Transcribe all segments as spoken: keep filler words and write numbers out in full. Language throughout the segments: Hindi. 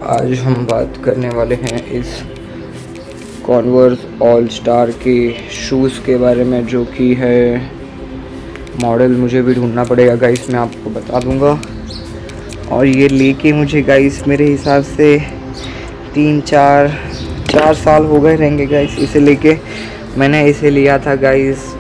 आज हम बात करने वाले हैं इस कॉन्वर्स ऑल स्टार के शूज़ के बारे में, जो कि है मॉडल मुझे भी ढूंढना पड़ेगा गाइस, मैं आपको बता दूंगा। और ये लेके मुझे गाइस मेरे हिसाब से तीन चार चार साल हो गए रहेंगे गाइस इसे लेके। मैंने इसे लिया था गाइस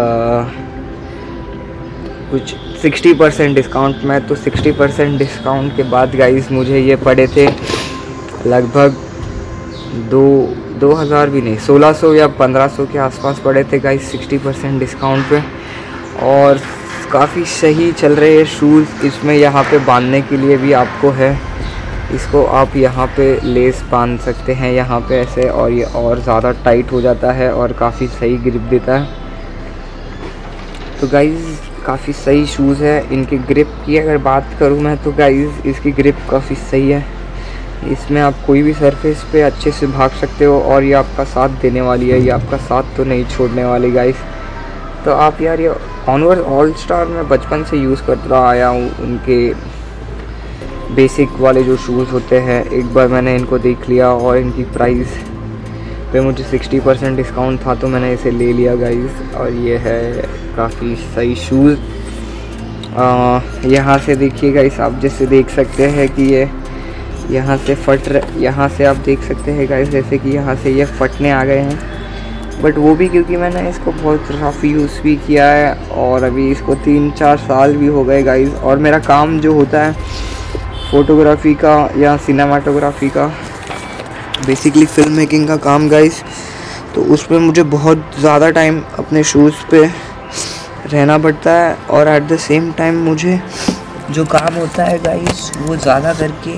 कुछ सिक्सटी परसेंट डिस्काउंट में, तो सिक्सटी परसेंट डिस्काउंट के बाद गाइस मुझे ये पड़े थे लगभग दो दो हज़ार भी नहीं, सोलह सौ या पंद्रह सौ के आसपास पड़े थे गाइस सिक्सटी परसेंट डिस्काउंट पे। और काफ़ी सही चल रहे हैं शूज़। इसमें यहाँ पे बांधने के लिए भी आपको है, इसको आप यहाँ पे लेस बांध सकते हैं यहाँ पे ऐसे, और ये और ज़्यादा टाइट हो जाता है और काफ़ी सही ग्रिप देता है। तो गाइस काफ़ी सही शूज़ है। इनकी ग्रिप की अगर बात करूँ मैं तो गाइस इसकी ग्रिप काफ़ी सही है। इसमें आप कोई भी सरफेस पे अच्छे से भाग सकते हो और ये आपका साथ देने वाली है, ये आपका साथ तो नहीं छोड़ने वाली गाइस। तो आप यार ये कॉन्वर्स ऑल स्टार मैं बचपन से यूज़ करता आया हूँ। उनके बेसिक वाले जो शूज़ होते हैं, एक बार मैंने इनको देख लिया और इनकी प्राइस पे मुझे सिक्सटी परसेंट डिस्काउंट था तो मैंने इसे ले लिया गाइस। और ये है काफ़ी सही शूज़। यहाँ से देखिए गाइस, आप जैसे देख सकते हैं कि ये यहाँ से फट रहे, यहाँ से आप देख सकते हैं गाइस जैसे कि यहाँ से ये फटने आ गए हैं, बट वो भी क्योंकि मैंने इसको बहुत रफ यूज़ भी किया है और अभी इसको तीन चार साल भी हो गए गाइस। और मेरा काम जो होता है फ़ोटोग्राफी का या सिनेमाटोग्राफी का, बेसिकली फ़िल्म मेकिंग का काम गाइस, तो उसमें मुझे बहुत ज़्यादा टाइम अपने शूज़ पे रहना पड़ता है। और एट द सेम टाइम मुझे जो काम होता है गाइस वो ज़्यादा करके,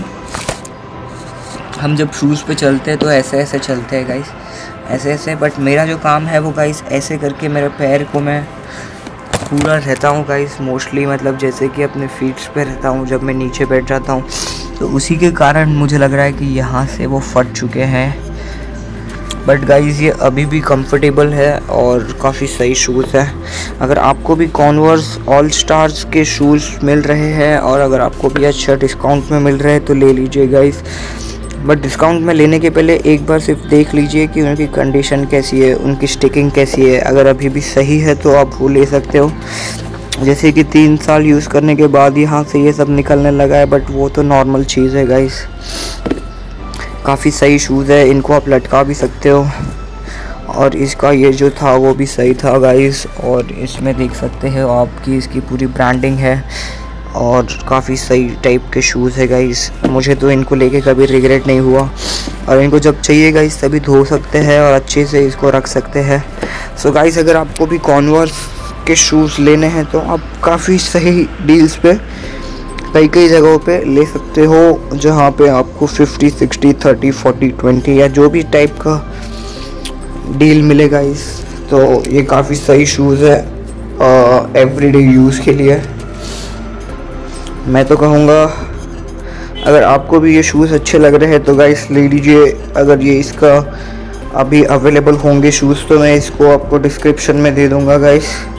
हम जब शूज़ पे चलते हैं तो ऐसे ऐसे चलते हैं गाइस, ऐसे ऐसे, बट मेरा जो काम है वो गाइस ऐसे करके मेरे पैर को मैं पूरा रहता हूँ गाइस मोस्टली, मतलब जैसे कि अपने फीट्स पे रहता हूँ जब मैं नीचे बैठ जाता हूँ, तो उसी के कारण मुझे लग रहा है कि यहाँ से वो फट चुके हैं। बट गाइस ये अभी भी कंफर्टेबल है और काफ़ी सही शूज़ है। अगर आपको भी कॉन्वर्स ऑल स्टार्स के शूज़ मिल रहे हैं और अगर आपको भी अच्छा डिस्काउंट में मिल रहे हैं तो ले लीजिए गाइस। बट डिस्काउंट में लेने के पहले एक बार सिर्फ देख लीजिए कि उनकी कंडीशन कैसी है, उनकी स्टिकिंग कैसी है। अगर अभी भी सही है तो आप वो ले सकते हो। जैसे कि तीन साल यूज़ करने के बाद यहाँ से ये सब निकलने लगा है, बट वो तो नॉर्मल चीज़ है गाइस। काफ़ी सही शूज़ है, इनको आप लटका भी सकते हो। और इसका ये जो था वो भी सही था गाइस। और इसमें देख सकते हो आपकी इसकी पूरी ब्रांडिंग है और काफ़ी सही टाइप के शूज़ है गाइस। मुझे तो इनको लेके कभी रिग्रेट नहीं हुआ, और इनको जब चाहिए गाइस तभी धो सकते हैं और अच्छे से इसको रख सकते हैं। सो गाइस अगर आपको भी कॉन्वर्स के शूज़ लेने हैं तो आप काफ़ी सही डील्स पे कई कई जगहों पे ले सकते हो, जहाँ पे आपको fifty sixty thirty forty twenty या जो भी टाइप का डील मिले गाइस। तो ये काफ़ी सही शूज़ है एवरीडे यूज़ के लिए। मैं तो कहूँगा अगर आपको भी ये शूज़ अच्छे लग रहे हैं तो गाइस ले लीजिए। अगर ये इसका अभी अवेलेबल होंगे शूज़ तो मैं इसको आपको डिस्क्रिप्शन में दे दूँगा गाइस।